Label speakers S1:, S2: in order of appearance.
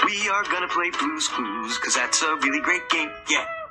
S1: We are gonna play Blue's Clues, 'cause that's a really great game, yeah.